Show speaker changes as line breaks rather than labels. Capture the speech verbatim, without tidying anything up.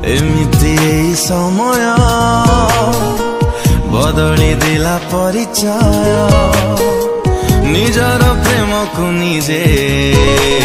एमिति एई समय बदली देला परिचय निजर प्रेम को निजे